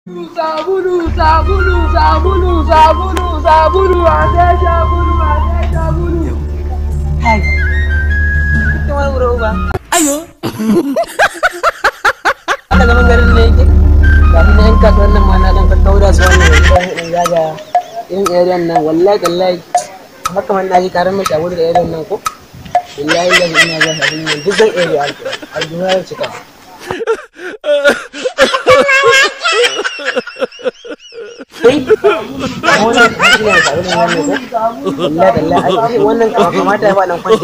Sabulu, sabulu, sabulu, sabulu, sabulu, ada sabulu, ada sabulu. Hai. Itu mau berubah. Ayo. Ada zaman garin ne yake. Kafin yan kasuwan nan ma na dan kakkaura su wannan in gaga irin area nan wallahi haka man naji karan mai sabulu da area nan ko. Wallahi ina ga hadin nan duk zan area a duniya cika. Wannan kamata ya faɗin kwanci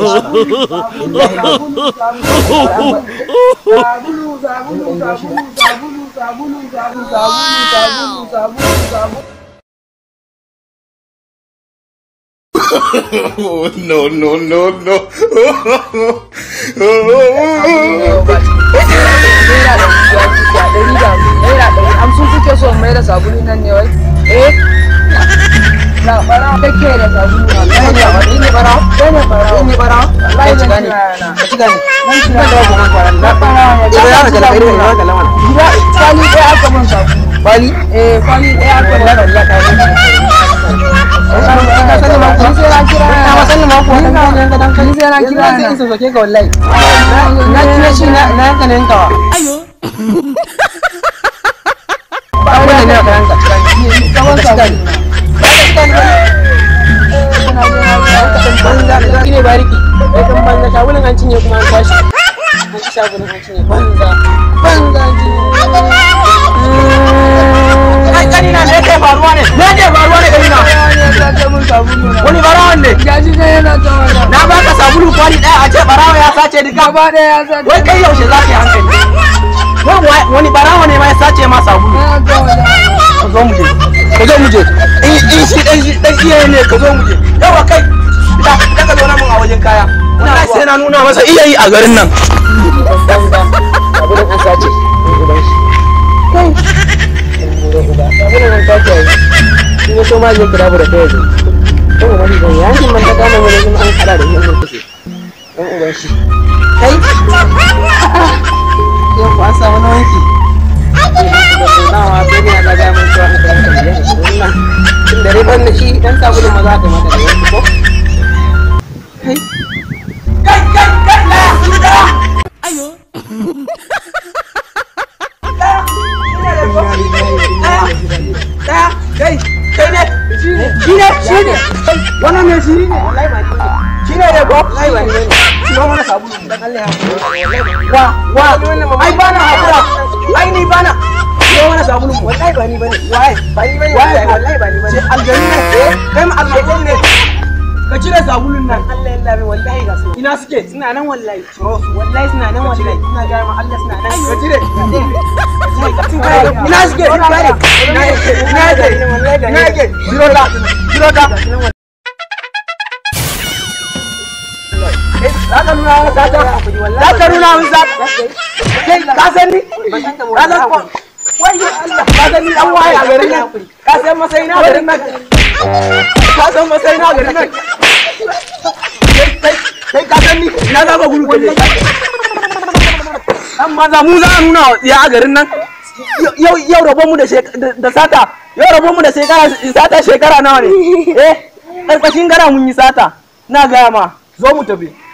no. Amsun kuke so mai da sabulu nan ne wai? Na bara kake da sabulu na. Ni ne bara. Ni ne bara. Wallahi zan gane. Ci gane. Nan ci gane da wannan kwaran. Na bara. Ya ga da irin wannan kalaman. Gida kwali ɗaya aka mun sabulu. Kwali? Kwali ɗaya aka mun. Allah ka yi. Ka sani ma ko sai na kira. Ka sani ma ko dan sai na kira. Sai in soke ka wallahi. Na tuna shi na kanin kawa. Ayo. Wannan ne ka ranka. Kaman sabulu. Ini bariki, ikan banza sabulun an cinye kuma an kwashi. An ci sabulun an cinye banza ji. Kai kani na ne kai faruwa ne? Ne ke faruwa ne kani na? Wani barawa ne? Gaji ne yana tawana. Na baka sabulu kwali ɗaya a ce barawa ya sace duka. Gaba ɗaya ya sace. Wai kai yaushe za ka yi hankali? Wani barawa ne ma ya sace ma sabulu? Ka zo mu je. In shi dan iyaye ne ka zo mu je. Yawa kai. Da ka zo na mun a wajen kaya. Wallahi sai na nuna masa iyayi a garin nan. Abin an sace. Kai. Abin an sace. Shi ne so ma je kira bu da kai yanzu. Kuma wani dan yankin man ta gane wani kuma an hada da shi an kace. Dan uban shi. Kai. Yau ku an samu na wanki. Nawa sai ne na ga mun cewa an kai shi wannan. Tun da riban da shi dan sabulun maza ta mata da yanki ko. Kai. Ayo. Kai ne. Shi ne. Wannan ne shi ne. Wallahi ba ni ne. Shi ne da ko? Wallahi ba ni ne. Shi ba mana sabulu dan Allah ya. Wa. Ai bana hakura. Ai ni bana. Shi ba mana sabulu. Wallahi ba ni bane. Wallahi ba ni bane. Aljanna ne. Kai ma aljanna ne. Ka cire sabulun nan. Allah ya labe wallahi ga su. Ina suke? Suna nan wallahi. Wallahi suna nan wallahi. Ina ga ma Allah suna nan. Ka cire. Ina suke? Ina ke. Jiro da. Za ka nuna wa zata. Za ka nuna wa zata. Kai ka san ni? Wai Allah, ka san ni an waye a garin nan. Ka san masai na garin nan. Kai ka san ni na za ka gudu kaje. Amma za mu za nuna ya a garin nan. Yau rabon mu da sata. Yau rabon mu da sata shekara nawa ne? Karkashin gara mun yi sata. Na gaya ma, zo mu tafi.